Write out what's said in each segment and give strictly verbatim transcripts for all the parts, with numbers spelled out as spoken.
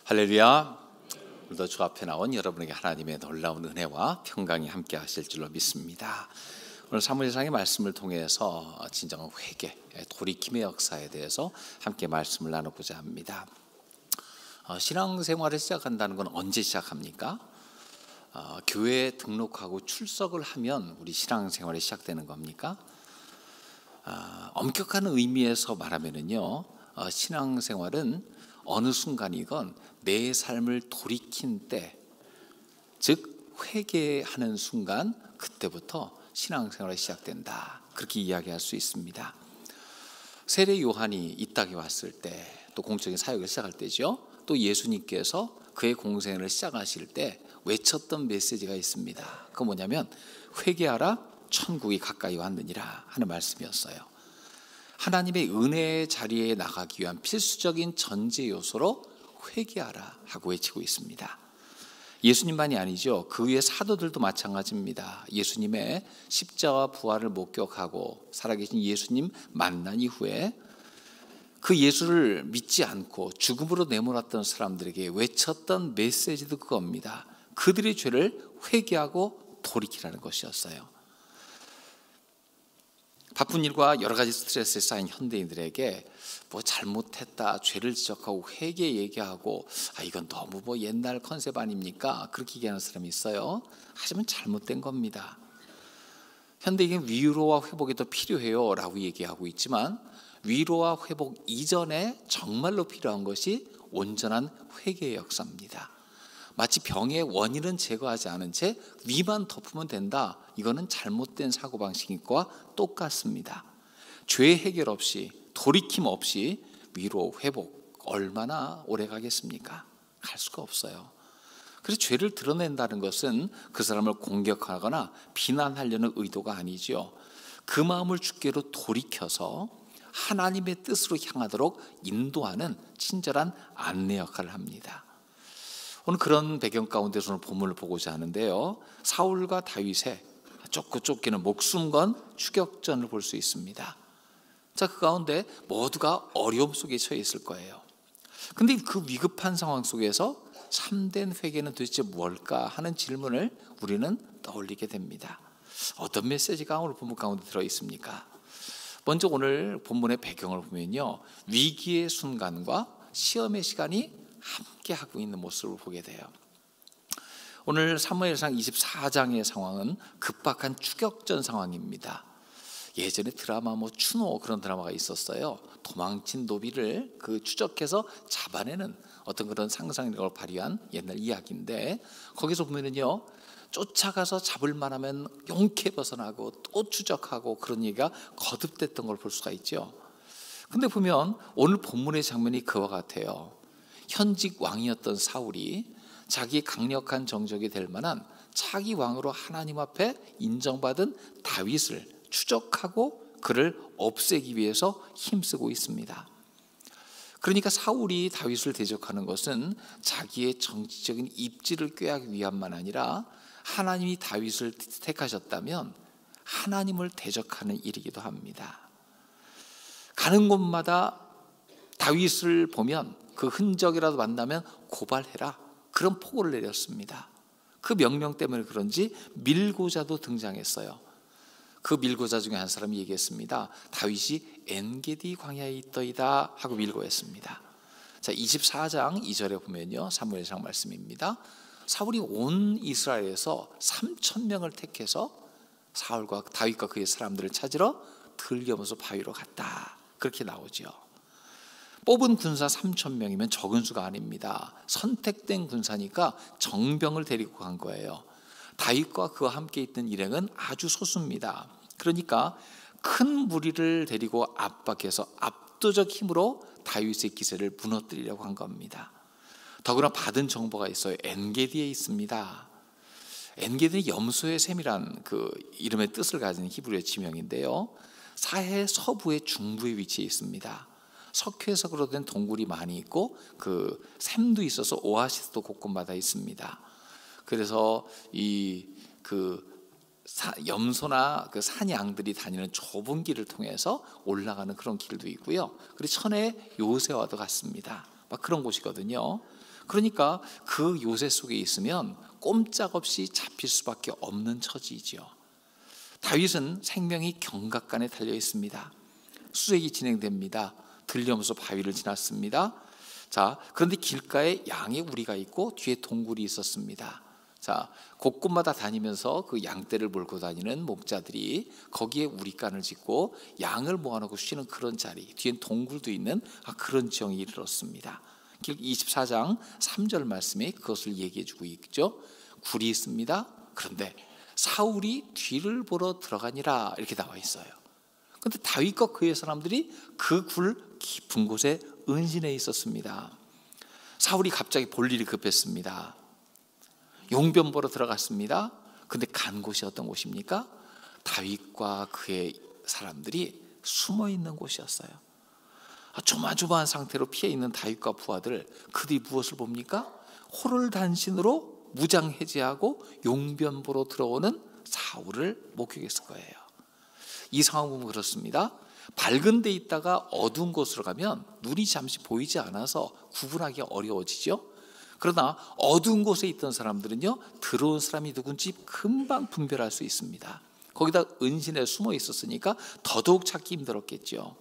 할렐루야. 오늘도 주 앞에 나온 여러분에게 하나님의 놀라운 은혜와 평강이 함께 하실 줄로 믿습니다. 오늘 사무엘상의 말씀을 통해서 진정한 회개, 돌이킴의 역사에 대해서 함께 말씀을 나누고자 합니다. 어, 신앙생활을 시작한다는 건 언제 시작합니까? 어, 교회에 등록하고 출석을 하면 우리 신앙생활이 시작되는 겁니까? 어, 엄격한 의미에서 말하면은요, 어, 신앙생활은 어느 순간이건 내 삶을 돌이킨 때, 즉 회개하는 순간, 그때부터 신앙생활이 시작된다, 그렇게 이야기할 수 있습니다. 세례 요한이 이 땅에 왔을 때, 또 공적인 사역을 시작할 때죠. 또 예수님께서 그의 공생을 시작하실 때 외쳤던 메시지가 있습니다. 그건 뭐냐면 회개하라, 천국이 가까이 왔느니라 하는 말씀이었어요. 하나님의 은혜의 자리에 나가기 위한 필수적인 전제 요소로 회개하라 하고 외치고 있습니다. 예수님만이 아니죠. 그 위에 사도들도 마찬가지입니다. 예수님의 십자가 부활을 목격하고 살아계신 예수님 만난 이후에 그 예수를 믿지 않고 죽음으로 내몰았던 사람들에게 외쳤던 메시지도 그겁니다. 그들의 죄를 회개하고 돌이키라는 것이었어요. 바쁜 일과 여러 가지 스트레스에 쌓인 현대인들에게 뭐 잘못했다, 죄를 지적하고 회개 얘기하고, 아 이건 너무 뭐 옛날 컨셉 아닙니까? 그렇게 얘기하는 사람이 있어요. 하지만 잘못된 겁니다. 현대인은 위로와 회복이 더 필요해요 라고 얘기하고 있지만, 위로와 회복 이전에 정말로 필요한 것이 온전한 회개의 역사입니다. 마치 병의 원인은 제거하지 않은 채 위만 덮으면 된다, 이거는 잘못된 사고방식과 똑같습니다. 죄 해결 없이, 돌이킴 없이 위로 회복 얼마나 오래 가겠습니까? 갈 수가 없어요. 그래서 죄를 드러낸다는 것은 그 사람을 공격하거나 비난하려는 의도가 아니죠. 그 마음을 주께로 돌이켜서 하나님의 뜻으로 향하도록 인도하는 친절한 안내 역할을 합니다. 오늘 그런 배경 가운데서 오늘 본문을 보고자 하는데요, 사울과 다윗의 쫓고 쫓기는 목숨 건 추격전을 볼 수 있습니다. 자, 그 가운데 모두가 어려움 속에 처해 있을 거예요. 근데 그 위급한 상황 속에서 참된 회개는 도대체 뭘까 하는 질문을 우리는 떠올리게 됩니다. 어떤 메시지가 오늘 본문 가운데 들어 있습니까? 먼저 오늘 본문의 배경을 보면요, 위기의 순간과 시험의 시간이 함께 하고 있는 모습을 보게 돼요. 오늘 사무엘상 이십사 장의 상황은 급박한 추격전 상황입니다. 예전에 드라마 뭐 추노 그런 드라마가 있었어요. 도망친 노비를 그 추적해서 잡아내는 어떤 그런 상상력을 발휘한 옛날 이야기인데, 거기서 보면은요, 쫓아가서 잡을 만하면 용케 벗어나고 또 추적하고 그런 얘기가 거듭됐던 걸 볼 수가 있죠. 근데 보면 오늘 본문의 장면이 그와 같아요. 현직 왕이었던 사울이 자기 강력한 정적이 될 만한 차기 왕으로 하나님 앞에 인정받은 다윗을 추적하고 그를 없애기 위해서 힘쓰고 있습니다. 그러니까 사울이 다윗을 대적하는 것은 자기의 정치적인 입지를 꾀하기 위함만 아니라, 하나님이 다윗을 택하셨다면 하나님을 대적하는 일이기도 합니다. 가는 곳마다 다윗을 보면 그 흔적이라도 만나면 고발해라, 그런 포고를 내렸습니다. 그 명령 때문에 그런지 밀고자도 등장했어요. 그 밀고자 중에 한 사람이 얘기했습니다. 다윗이 엔게디 광야에 있더이다 하고 밀고했습니다. 자, 이십사 장 이 절에 보면요, 사무엘상 말씀입니다. 사울이 온 이스라엘에서 삼천 명을 택해서 사울과 다윗과 그의 사람들을 찾으러 들겨면서 바위로 갔다, 그렇게 나오죠. 뽑은 군사 삼천 명이면 적은 수가 아닙니다. 선택된 군사니까 정병을 데리고 간 거예요. 다윗과 그와 함께 있던 일행은 아주 소수입니다. 그러니까 큰 무리를 데리고 압박해서 압도적 힘으로 다윗의 기세를 무너뜨리려고 한 겁니다. 더구나 받은 정보가 있어요. 엔게디에 있습니다. 엔게디는 염소의 샘이란 그 이름의 뜻을 가진 히브리어 지명인데요, 사해 서부의 중부에 위치해 있습니다. 석회석으로 된 동굴이 많이 있고 그 샘도 있어서 오아시스도 곳곳마다 있습니다. 그래서 이 그 염소나 그 산양들이 다니는 좁은 길을 통해서 올라가는 그런 길도 있고요. 그리고 천의 요새와도 같습니다. 막 그런 곳이거든요. 그러니까 그 요새 속에 있으면 꼼짝없이 잡힐 수밖에 없는 처지이지요. 다윗은 생명이 경각간에 달려 있습니다. 수색이 진행됩니다. 들려오면서 바위를 지났습니다. 자, 그런데 길가에 양의 우리가 있고 뒤에 동굴이 있었습니다. 자, 곳곳마다 다니면서 그 양떼를 몰고 다니는 목자들이 거기에 우리간을 짓고 양을 모아놓고 쉬는 그런 자리, 뒤엔 동굴도 있는 그런 지형에 이르렀습니다. 이십사 장 삼 절 말씀에 그것을 얘기해주고 있죠. 굴이 있습니다. 그런데 사울이 뒤를 보러 들어가니라 이렇게 나와 있어요. 그런데 다윗과 그의 사람들이 그 굴 깊은 곳에 은신해 있었습니다. 사울이 갑자기 볼 일이 급했습니다. 용변 보러 들어갔습니다. 근데 간 곳이 어떤 곳입니까? 다윗과 그의 사람들이 숨어 있는 곳이었어요. 조마조마한 상태로 피해 있는 다윗과 부하들, 그들이 무엇을 봅니까? 호를단신으로 무장 해제하고 용변 보러 들어오는 사울을 목격했을 거예요. 이 상황 보면 그렇습니다. 밝은 데 있다가 어두운 곳으로 가면 눈이 잠시 보이지 않아서 구분하기 어려워지죠. 그러나 어두운 곳에 있던 사람들은요, 들어온 사람이 누군지 금방 분별할 수 있습니다. 거기다 은신에 숨어 있었으니까 더더욱 찾기 힘들었겠죠.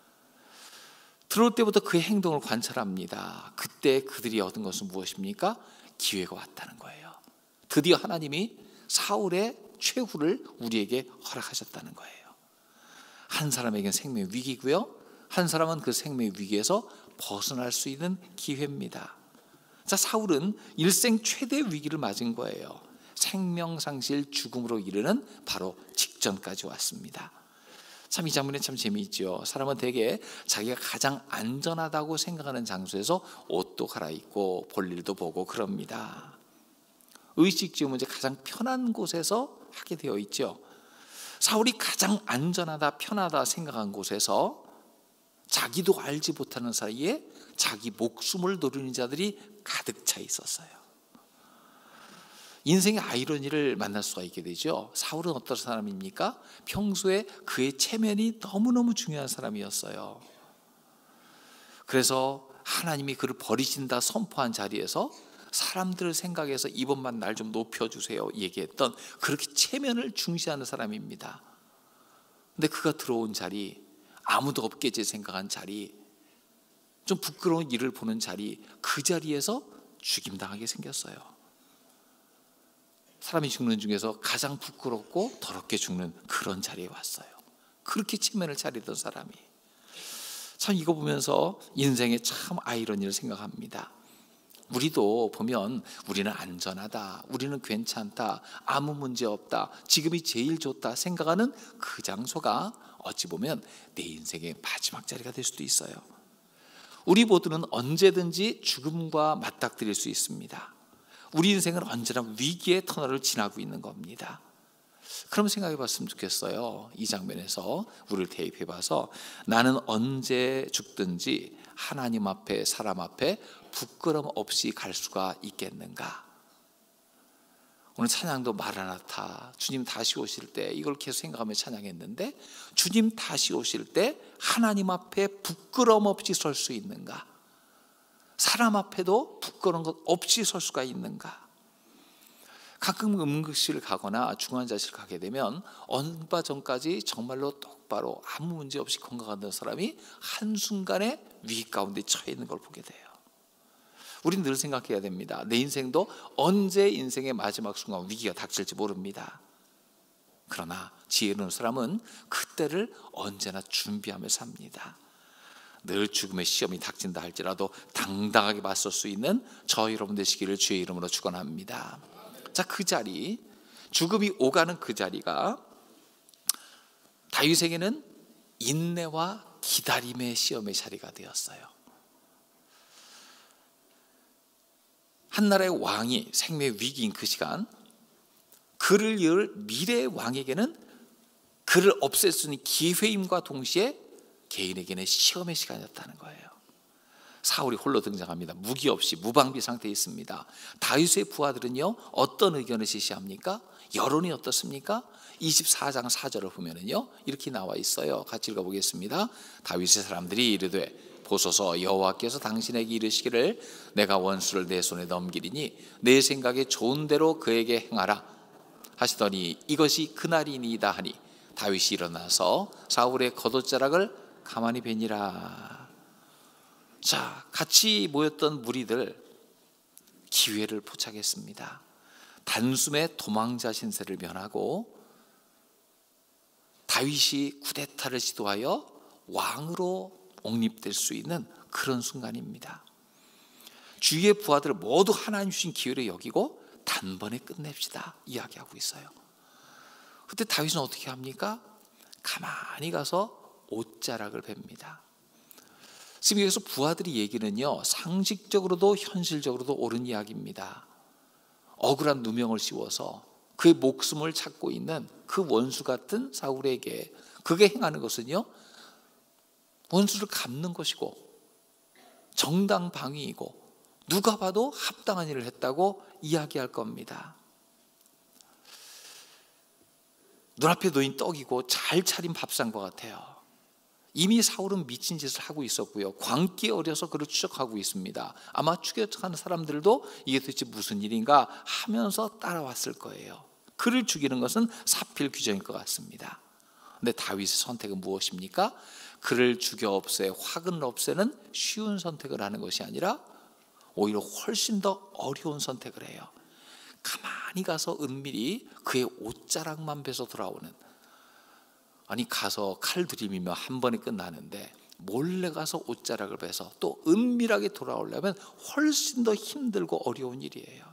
들어올 때부터 그의 행동을 관찰합니다. 그때 그들이 얻은 것은 무엇입니까? 기회가 왔다는 거예요. 드디어 하나님이 사울의 최후를 우리에게 허락하셨다는 거예요. 한 사람에게는 생명의 위기고요, 한 사람은 그 생명의 위기에서 벗어날 수 있는 기회입니다. 자, 사울은 일생 최대 위기를 맞은 거예요. 생명상실 죽음으로 이르는 바로 직전까지 왔습니다. 참 이 장면이 참 재미있죠. 사람은 대개 자기가 가장 안전하다고 생각하는 장소에서 옷도 갈아입고 볼일도 보고 그럽니다. 의식지음은 이제 가장 편한 곳에서 하게 되어 있죠. 사울이 가장 안전하다 편하다 생각한 곳에서 자기도 알지 못하는 사이에 자기 목숨을 노리는 자들이 가득 차 있었어요. 인생의 아이러니를 만날 수가 있게 되죠. 사울은 어떤 사람입니까? 평소에 그의 체면이 너무너무 중요한 사람이었어요. 그래서 하나님이 그를 버리신다 선포한 자리에서 사람들을 생각해서 이번만 날 좀 높여주세요 얘기했던, 그렇게 체면을 중시하는 사람입니다. 근데 그가 들어온 자리, 아무도 없겠지 생각한 자리, 좀 부끄러운 일을 보는 자리, 그 자리에서 죽임당하게 생겼어요. 사람이 죽는 중에서 가장 부끄럽고 더럽게 죽는 그런 자리에 왔어요. 그렇게 체면을 차리던 사람이. 참 이거 보면서 인생에 참 아이러니를 생각합니다. 우리도 보면 우리는 안전하다, 우리는 괜찮다, 아무 문제 없다, 지금이 제일 좋다 생각하는 그 장소가 어찌 보면 내 인생의 마지막 자리가 될 수도 있어요. 우리 모두는 언제든지 죽음과 맞닥뜨릴 수 있습니다. 우리 인생은 언제나 위기의 터널을 지나고 있는 겁니다. 그럼 생각해 봤으면 좋겠어요. 이 장면에서 우리를 대입해 봐서 나는 언제 죽든지 하나님 앞에 사람 앞에 부끄럼 없이 갈 수가 있겠는가? 오늘 찬양도 마라나타, 주님 다시 오실 때, 이걸 계속 생각하며 찬양했는데, 주님 다시 오실 때 하나님 앞에 부끄럼 없이 설 수 있는가? 사람 앞에도 부끄러운 것 없이 설 수가 있는가? 가끔 응급실을 가거나 중환자실 가게 되면 얼마 전까지 정말로 똑바로 아무 문제 없이 건강하던 사람이 한순간에 위기 가운데 처해 있는 걸 보게 돼요. 우리는 늘 생각해야 됩니다. 내 인생도 언제 인생의 마지막 순간 위기가 닥칠지 모릅니다. 그러나 지혜로운 사람은 그때를 언제나 준비하며 삽니다. 늘 죽음의 시험이 닥친다 할지라도 당당하게 맞설 수 있는 저 여러분 되시기를 주의 이름으로 축원합니다. 자, 그 자리, 죽음이 오가는 그 자리가 다윗에게는 인내와 기다림의 시험의 자리가 되었어요. 한 나라의 왕이 생명의 위기인 그 시간, 그를 이을 미래의 왕에게는 그를 없앨 수 있는 기회임과 동시에 개인에게는 시험의 시간이었다는 거예요. 사울이 홀로 등장합니다. 무기 없이 무방비 상태에 있습니다. 다윗의 부하들은요, 어떤 의견을 제시합니까? 여론이 어떻습니까? 이십사 장 사 절을 보면은요, 이렇게 나와 있어요. 같이 읽어보겠습니다. 다윗의 사람들이 이르되 보소서, 여호와께서 당신에게 이르시기를 내가 원수를 내 손에 넘기리니 내 생각에 좋은 대로 그에게 행하라 하시더니 이것이 그날이니이다 하니 다윗이 일어나서 사울의 겉옷자락을 가만히 베니라. 자, 같이 모였던 무리들 기회를 포착했습니다. 단숨에 도망자 신세를 면하고 다윗이 쿠데타를 시도하여 왕으로 옹립될 수 있는 그런 순간입니다. 주위의 부하들을 모두 하나님 주신 기회를 여기고 단번에 끝냅시다 이야기하고 있어요. 그때 다윗은 어떻게 합니까? 가만히 가서 옷자락을 뱁니다. 지금 여기서 부하들이 얘기는요, 상식적으로도 현실적으로도 옳은 이야기입니다. 억울한 누명을 씌워서 그의 목숨을 찾고 있는 그 원수 같은 사울에게 그게 행하는 것은요, 원수를 갚는 것이고 정당방위이고 누가 봐도 합당한 일을 했다고 이야기할 겁니다. 눈앞에 놓인 떡이고 잘 차린 밥상과 같아요. 이미 사울은 미친 짓을 하고 있었고요, 광기에 어려서 그를 추적하고 있습니다. 아마 추격하는 사람들도 이게 도대체 무슨 일인가 하면서 따라왔을 거예요. 그를 죽이는 것은 사필 규정일 것 같습니다. 근데 다윗의 선택은 무엇입니까? 그를 죽여 없애, 화근을 없애는 쉬운 선택을 하는 것이 아니라 오히려 훨씬 더 어려운 선택을 해요. 가만히 가서 은밀히 그의 옷자락만 베서 돌아오는, 아니 가서 칼 들이밀며 한 번에 끝나는데 몰래 가서 옷자락을 베서 또 은밀하게 돌아오려면 훨씬 더 힘들고 어려운 일이에요.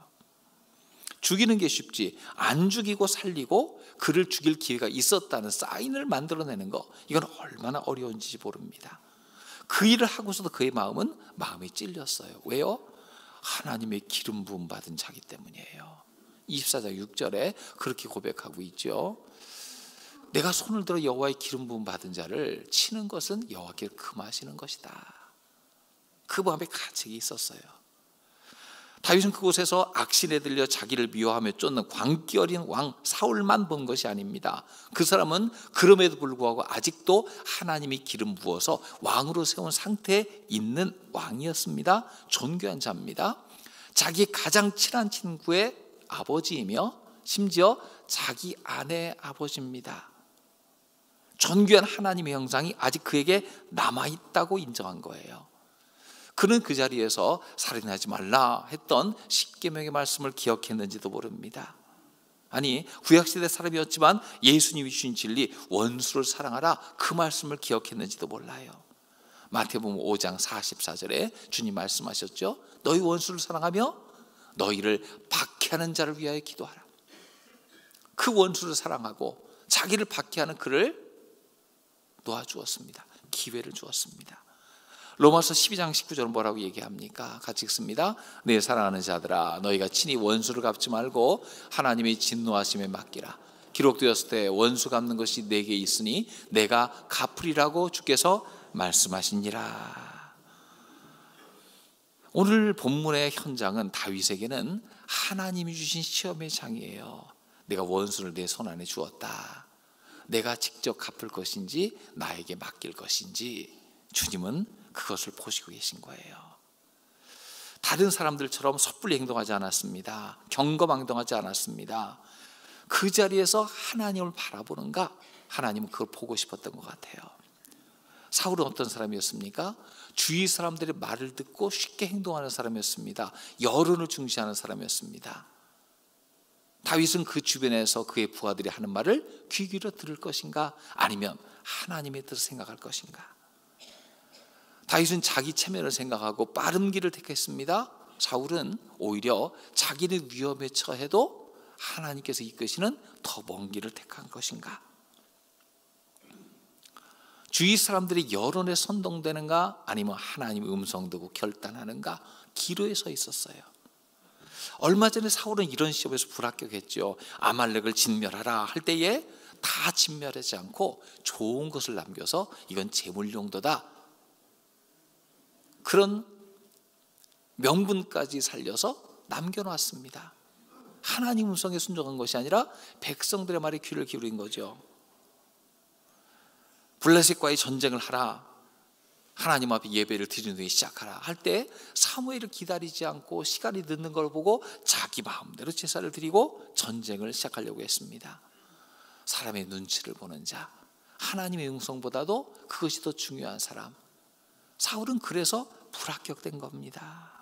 죽이는 게 쉽지, 안 죽이고 살리고 그를 죽일 기회가 있었다는 사인을 만들어내는 거, 이건 얼마나 어려운지 모릅니다. 그 일을 하고서도 그의 마음은 마음이 찔렸어요. 왜요? 하나님의 기름 부음 받은 자기 때문이에요. 이십사 장 육 절에 그렇게 고백하고 있죠. 내가 손을 들어 여호와의 기름 부음 받은 자를 치는 것은 여호와께 금하시는 것이다. 그 마음에 가책이 있었어요. 다윗은 그곳에서 악신에 들려 자기를 미워하며 쫓는 광기 어린 왕 사울만 본 것이 아닙니다. 그 사람은 그럼에도 불구하고 아직도 하나님이 기름 부어서 왕으로 세운 상태에 있는 왕이었습니다. 존귀한 자입니다. 자기 가장 친한 친구의 아버지이며 심지어 자기 아내의 아버지입니다. 존귀한 하나님의 형상이 아직 그에게 남아있다고 인정한 거예요. 그는 그 자리에서 살인하지 말라 했던 십계명의 말씀을 기억했는지도 모릅니다. 아니, 구약시대 사람이었지만 예수님이 주신 진리 원수를 사랑하라, 그 말씀을 기억했는지도 몰라요. 마태복음 오 장 사십사 절에 주님 말씀하셨죠. 너희 원수를 사랑하며 너희를 박해하는 자를 위하여 기도하라. 그 원수를 사랑하고 자기를 박해하는 그를 놓아주었습니다. 기회를 주었습니다. 로마서 십이 장 십구 절은 뭐라고 얘기합니까? 같이 읽습니다. 내 사랑하는 자들아, 너희가 친히 원수를 갚지 말고 하나님의 진노하심에 맡기라. 기록되었을 때 원수 갚는 것이 내게 있으니 내가 갚으리라고 주께서 말씀하시니라. 오늘 본문의 현장은 다윗에게는 하나님이 주신 시험의 장이에요. 내가 원수를 내 손 안에 주었다. 내가 직접 갚을 것인지 나에게 맡길 것인지 주님은 그것을 보시고 계신 거예요. 다른 사람들처럼 섣불리 행동하지 않았습니다. 경거망동하지 않았습니다. 그 자리에서 하나님을 바라보는가? 하나님은 그걸 보고 싶었던 것 같아요. 사울은 어떤 사람이었습니까? 주위 사람들의 말을 듣고 쉽게 행동하는 사람이었습니다. 여론을 중시하는 사람이었습니다. 다윗은 그 주변에서 그의 부하들이 하는 말을 귀 기울여 들을 것인가? 아니면 하나님의 뜻을 생각할 것인가? 다윗은 자기 체면을 생각하고 빠른 길을 택했습니다. 사울은 오히려 자기는 위험에 처해도 하나님께서 이끄시는 더 먼 길을 택한 것인가? 주위 사람들이 여론에 선동되는가? 아니면 하나님의 음성 듣고 결단하는가? 기로에 서 있었어요. 얼마 전에 사울은 이런 시험에서 불합격했죠. 아말렉을 진멸하라 할 때에 다 진멸하지 않고 좋은 것을 남겨서 이건 재물 용도다, 그런 명분까지 살려서 남겨놨습니다. 하나님 음성에 순종한 것이 아니라 백성들의 말에 귀를 기울인 거죠. 블레셋과의 전쟁을 하라, 하나님 앞에 예배를 드리는 데 시작하라 할 때 사무엘을 기다리지 않고 시간이 늦는 걸 보고 자기 마음대로 제사를 드리고 전쟁을 시작하려고 했습니다. 사람의 눈치를 보는 자, 하나님의 음성보다도 그것이 더 중요한 사람. 사울은 그래서 불합격된 겁니다.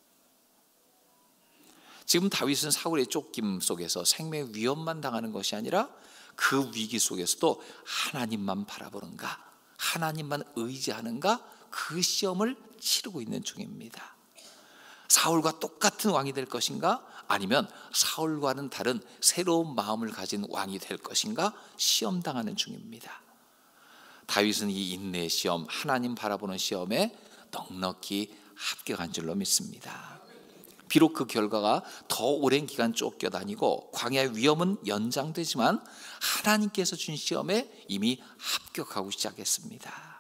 지금 다윗은 사울의 쫓김 속에서 생명의 위협만 당하는 것이 아니라 그 위기 속에서도 하나님만 바라보는가, 하나님만 의지하는가, 그 시험을 치르고 있는 중입니다. 사울과 똑같은 왕이 될 것인가, 아니면 사울과는 다른 새로운 마음을 가진 왕이 될 것인가 시험당하는 중입니다. 다윗은 이 인내의 시험, 하나님 바라보는 시험에 넉넉히 합격한 줄로 믿습니다. 비록 그 결과가 더 오랜 기간 쫓겨다니고 광야의 위험은 연장되지만 하나님께서 준 시험에 이미 합격하고 시작했습니다.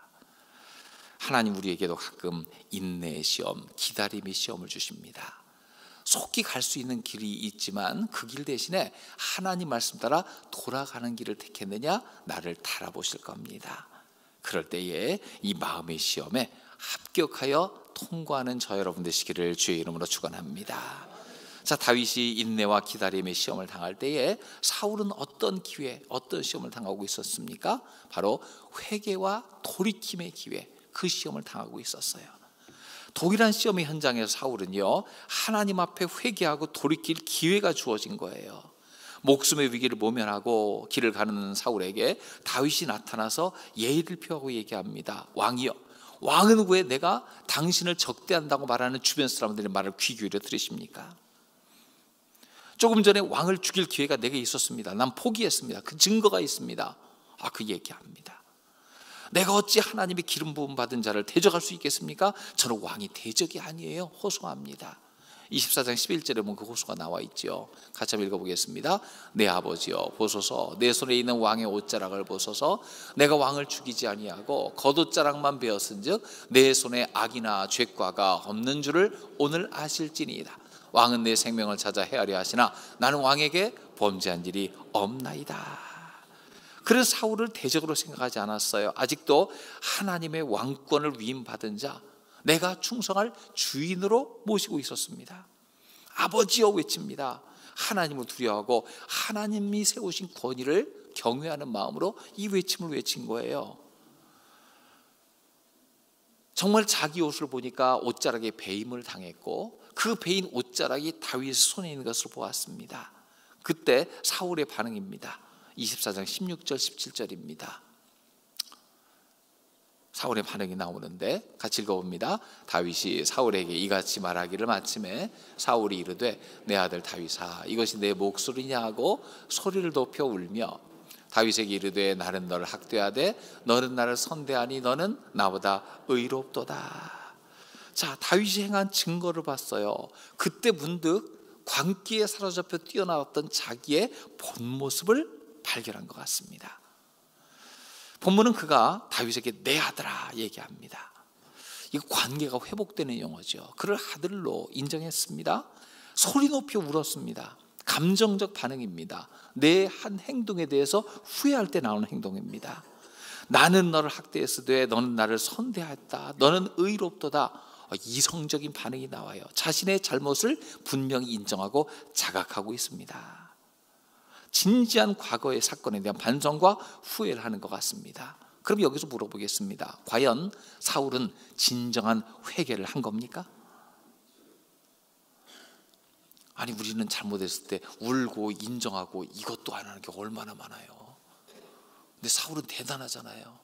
하나님 우리에게도 가끔 인내의 시험, 기다림의 시험을 주십니다. 속히 갈 수 있는 길이 있지만 그 길 대신에 하나님 말씀 따라 돌아가는 길을 택했느냐, 나를 달아보실 겁니다. 그럴 때에 이 마음의 시험에 합격하여 통과하는 저 여러분 되시기를 주의 이름으로 축원합니다. 자, 다윗이 인내와 기다림의 시험을 당할 때에 사울은 어떤 기회, 어떤 시험을 당하고 있었습니까? 바로 회개와 돌이킴의 기회, 그 시험을 당하고 있었어요. 동일한 시험의 현장에서 사울은요, 하나님 앞에 회개하고 돌이킬 기회가 주어진 거예요. 목숨의 위기를 모면하고 길을 가는 사울에게 다윗이 나타나서 예의를 표하고 얘기합니다. 왕이여, 왕은 왜 내가 당신을 적대한다고 말하는 주변 사람들의 말을 귀 기울여 들으십니까? 조금 전에 왕을 죽일 기회가 내게 있었습니다. 난 포기했습니다. 그 증거가 있습니다. 아, 그 얘기합니다. 내가 어찌 하나님의 기름 부음 받은 자를 대적할 수 있겠습니까? 저는 왕이 대적이 아니에요. 호소합니다. 이십사 장 십일 절에 보면 그 호소가 나와 있죠. 같이 한번 읽어보겠습니다. 내 아버지여 보소서, 내 손에 있는 왕의 옷자락을 보소서. 내가 왕을 죽이지 아니하고 겉옷자락만 베었은즉 내 손에 악이나 죄과가 없는 줄을 오늘 아실지니이다. 왕은 내 생명을 찾아 헤아려 하시나 나는 왕에게 범죄한 일이 없나이다. 그래서 사울을 대적으로 생각하지 않았어요. 아직도 하나님의 왕권을 위임받은 자, 내가 충성할 주인으로 모시고 있었습니다. 아버지여 외칩니다. 하나님을 두려워하고 하나님이 세우신 권위를 경외하는 마음으로 이 외침을 외친 거예요. 정말 자기 옷을 보니까 옷자락에 배임을 당했고 그 베인 옷자락이 다윗의 손에 있는 것을 보았습니다. 그때 사울의 반응입니다. 이십사 장 십육 절 십칠 절입니다. 사울의 반응이 나오는데 같이 읽어봅니다. 다윗이 사울에게 이같이 말하기를 마침에 사울이 이르되 내 아들 다윗아 이것이 내 목소리냐 하고 소리를 높여 울며 다윗에게 이르되 나는 너를 학대하되 너는 나를 선대하니 너는 나보다 의롭도다. 자, 다윗이 행한 증거를 봤어요. 그때 문득 광기에 사로잡혀 뛰어나왔던 자기의 본 모습을 발견한 것 같습니다. 본문은 그가 다윗에게 내 아들아 얘기합니다. 이거 관계가 회복되는 용어죠. 그를 아들로 인정했습니다. 소리 높여 울었습니다. 감정적 반응입니다. 내 한 행동에 대해서 후회할 때 나오는 행동입니다. 나는 너를 학대했으되 너는 나를 선대했다. 너는 의롭도다. 이성적인 반응이 나와요. 자신의 잘못을 분명히 인정하고 자각하고 있습니다. 진지한 과거의 사건에 대한 반성과 후회를 하는 것 같습니다. 그럼 여기서 물어보겠습니다. 과연 사울은 진정한 회개를 한 겁니까? 아니 우리는 잘못했을 때 울고 인정하고 이것도 안 하는 게 얼마나 많아요. 근데 사울은 대단하잖아요.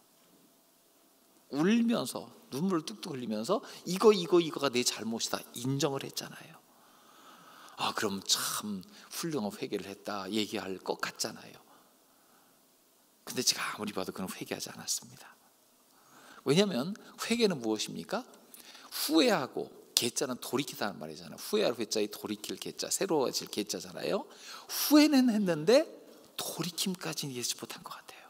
울면서 눈물을 뚝뚝 흘리면서 이거 이거 이거가 내 잘못이다 인정을 했잖아요. 아, 그럼 참 훌륭한 회개를 했다 얘기할 것 같잖아요. 근데 제가 아무리 봐도 그는 회개하지 않았습니다. 왜냐하면 회개는 무엇입니까? 후회하고 개자는 돌이키다는 말이잖아요. 후회할 회자에 돌이킬 개자, 새로워질 개자잖아요. 후회는 했는데 돌이킴까지는 이해하지 못한 것 같아요.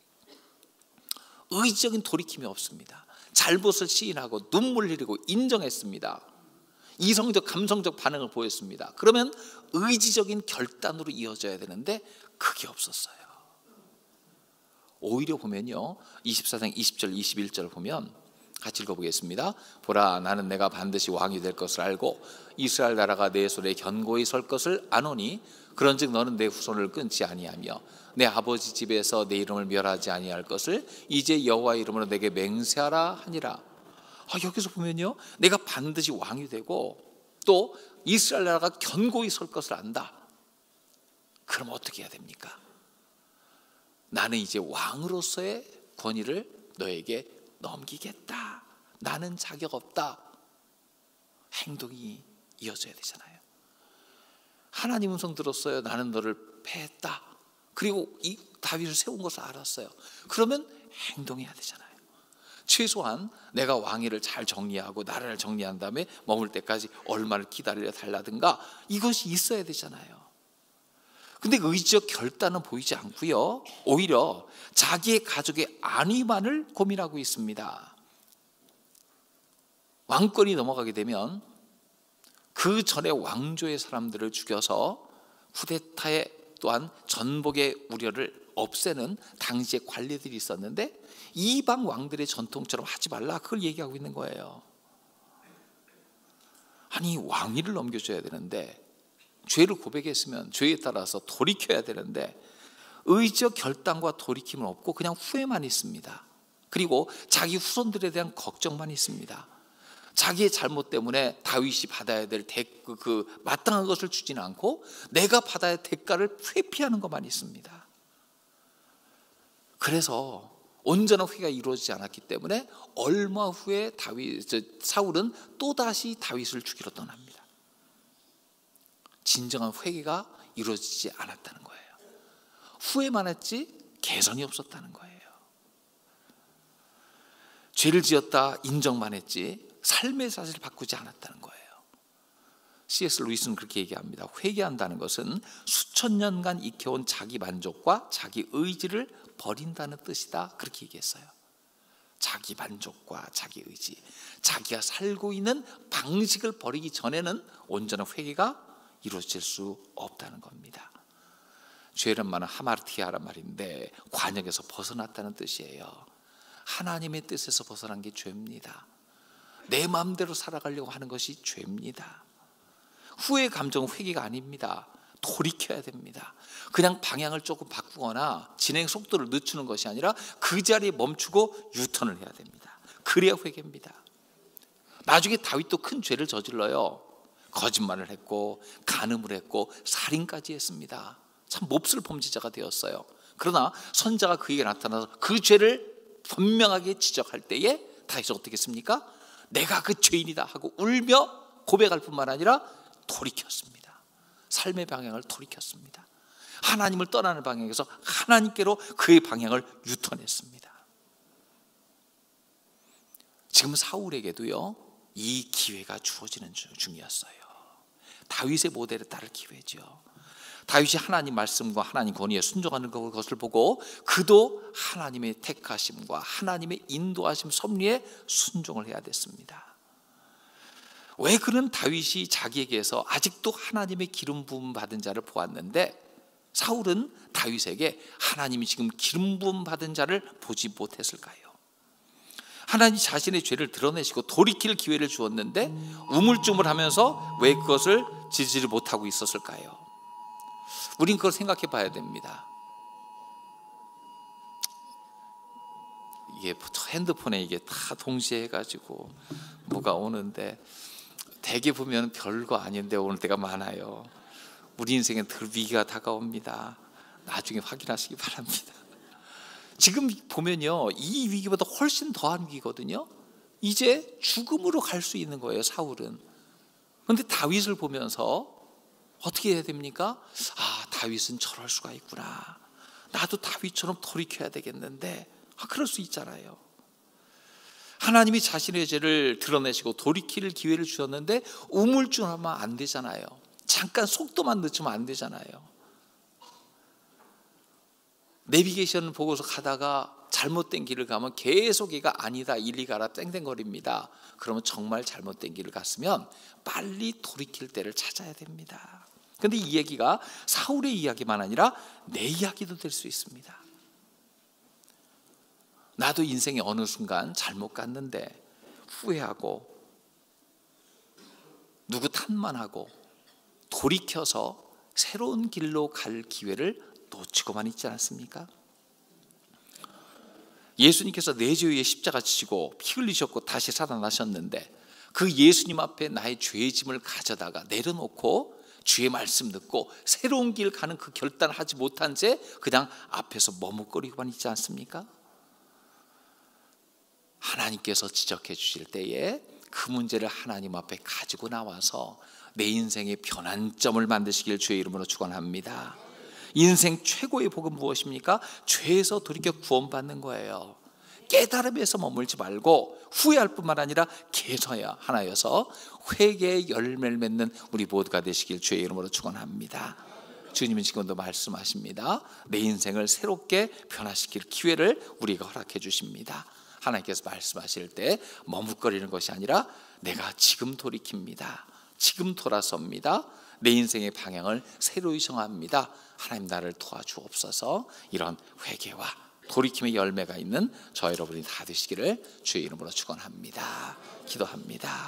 의지적인 돌이킴이 없습니다. 잘못을 시인하고 눈물 흘리고 인정했습니다. 이성적 감성적 반응을 보였습니다. 그러면 의지적인 결단으로 이어져야 되는데 그게 없었어요. 오히려 보면요 이십사 장 이십 절 이십일 절을 보면 같이 읽어보겠습니다. 보라, 나는 내가 반드시 왕이 될 것을 알고 이스라엘 나라가 내 손에 견고히 설 것을 아노니 그런즉 너는 내 후손을 끊지 아니하며 내 아버지 집에서 내 이름을 멸하지 아니할 것을 이제 여호와의 이름으로 내게 맹세하라 하니라. 아, 여기서 보면요, 내가 반드시 왕이 되고 또 이스라엘 나라가 견고히 설 것을 안다. 그럼 어떻게 해야 됩니까? 나는 이제 왕으로서의 권위를 너에게 넘기겠다. 나는 자격 없다. 행동이 이어져야 되잖아요. 하나님 음성 들었어요. 나는 너를 패했다. 그리고 이 다윗을 세운 것을 알았어요. 그러면 행동해야 되잖아요. 최소한 내가 왕위를 잘 정리하고 나라를 정리한 다음에 머물 때까지 얼마를 기다려 달라든가 이것이 있어야 되잖아요. 근데 의지적 결단은 보이지 않고요, 오히려 자기의 가족의 안위만을 고민하고 있습니다. 왕권이 넘어가게 되면 그 전에 왕조의 사람들을 죽여서 쿠데타에 또한 전복의 우려를 없애는 당시의 관리들이 있었는데 이방 왕들의 전통처럼 하지 말라, 그걸 얘기하고 있는 거예요. 아니, 왕위를 넘겨줘야 되는데, 죄를 고백했으면 죄에 따라서 돌이켜야 되는데 의지적 결단과 돌이킴은 없고 그냥 후회만 있습니다. 그리고 자기 후손들에 대한 걱정만 있습니다. 자기의 잘못 때문에 다윗이 받아야 될 대, 그, 그 마땅한 것을 주지는 않고 내가 받아야 할 대가를 회피하는 것만 있습니다. 그래서 온전한 회개가 이루어지지 않았기 때문에 얼마 후에 다윗, 사울은 또다시 다윗을 죽이러 떠납니다. 진정한 회개가 이루어지지 않았다는 거예요. 후회만 했지 개선이 없었다는 거예요. 죄를 지었다 인정만 했지 삶의 사실을 바꾸지 않았다는 거예요. 씨 에스 루이스는 그렇게 얘기합니다. 회개한다는 것은 수천 년간 익혀온 자기 만족과 자기 의지를 버린다는 뜻이다, 그렇게 얘기했어요. 자기 만족과 자기 의지, 자기가 살고 있는 방식을 버리기 전에는 온전한 회개가 이루어질 수 없다는 겁니다. 죄란 말은 하마르티아란 말인데 관역에서 벗어났다는 뜻이에요. 하나님의 뜻에서 벗어난 게 죄입니다. 내 마음대로 살아가려고 하는 것이 죄입니다. 후회 감정은 회개가 아닙니다. 돌이켜야 됩니다. 그냥 방향을 조금 바꾸거나 진행 속도를 늦추는 것이 아니라 그 자리에 멈추고 유턴을 해야 됩니다. 그래야 회개입니다. 나중에 다윗도 큰 죄를 저질러요. 거짓말을 했고 간음을 했고 살인까지 했습니다. 참 몹쓸 범죄자가 되었어요. 그러나 선자가 그에게 나타나서 그 죄를 분명하게 지적할 때에 다윗은 어떻게 했습니까? 내가 그 죄인이다 하고 울며 고백할 뿐만 아니라 돌이켰습니다. 삶의 방향을 돌이켰습니다. 하나님을 떠나는 방향에서 하나님께로 그의 방향을 유턴했습니다. 지금 사울에게도요, 이 기회가 주어지는 중이었어요. 다윗의 모델에 따를 기회죠. 다윗이 하나님 말씀과 하나님 권위에 순종하는 것을 보고 그도 하나님의 택하심과 하나님의 인도하심 섭리에 순종을 해야 됐습니다. 왜 그는 다윗이 자기에게서 아직도 하나님의 기름 부음 받은 자를 보았는데 사울은 다윗에게 하나님이 지금 기름 부음 받은 자를 보지 못했을까요? 하나님이 자신의 죄를 드러내시고 돌이킬 기회를 주었는데 우물쭈물하면서 왜 그것을 지지를 못하고 있었을까요? 우린 그걸 생각해 봐야 됩니다. 이게 핸드폰에 이게 다 동시에 해가지고 뭐가 오는데 대개 보면 별거 아닌데 오는 때가 많아요. 우리 인생에 늘 위기가 다가옵니다. 나중에 확인하시기 바랍니다. 지금 보면요, 이 위기보다 훨씬 더한 위기거든요. 이제 죽음으로 갈 수 있는 거예요, 사울은. 그런데 다윗을 보면서 어떻게 해야 됩니까? 아, 다윗은 저럴 수가 있구나. 나도 다윗처럼 돌이켜야 되겠는데, 아, 그럴 수 있잖아요. 하나님이 자신의 죄를 드러내시고 돌이킬 기회를 주셨는데 우물쭈물하면 안 되잖아요. 잠깐 속도만 늦추면 안 되잖아요. 내비게이션 보고서 가다가 잘못된 길을 가면 계속 얘가 아니다, 이리 가라 땡땡거립니다. 그러면 정말 잘못된 길을 갔으면 빨리 돌이킬 때를 찾아야 됩니다. 그런데 이 얘기가 사울의 이야기만 아니라 내 이야기도 될 수 있습니다. 나도 인생의 어느 순간 잘못 갔는데 후회하고 누구 탓만하고 돌이켜서 새로운 길로 갈 기회를 놓치고만 있지 않습니까? 예수님께서 내 죄 위에 십자가 지시고 피 흘리셨고 다시 살아나셨는데 그 예수님 앞에 나의 죄의 짐을 가져다가 내려놓고 주의 말씀 듣고 새로운 길 가는 그 결단을 하지 못한 채 그냥 앞에서 머뭇거리고만 있지 않습니까? 하나님께서 지적해 주실 때에 그 문제를 하나님 앞에 가지고 나와서 내 인생의 변환점을 만드시길 주의 이름으로 축원합니다. 인생 최고의 복은 무엇입니까? 죄에서 돌이켜 구원받는 거예요. 깨달음에서 머물지 말고 후회할 뿐만 아니라 개선해야 하나여서 회개의 열매를 맺는 우리 모두가 되시길 주의 이름으로 축원합니다. 주님은 지금도 말씀하십니다. 내 인생을 새롭게 변화시킬 기회를 우리가 허락해 주십니다. 하나님께서 말씀하실 때 머뭇거리는 것이 아니라 내가 지금 돌이킵니다. 지금 돌아섭니다. 내 인생의 방향을 새로이 정합니다. 하나님 나를 도와주옵소서. 이런 회개와 돌이킴의 열매가 있는 저 여러분이 다 되시기를 주의 이름으로 축원합니다. 기도합니다.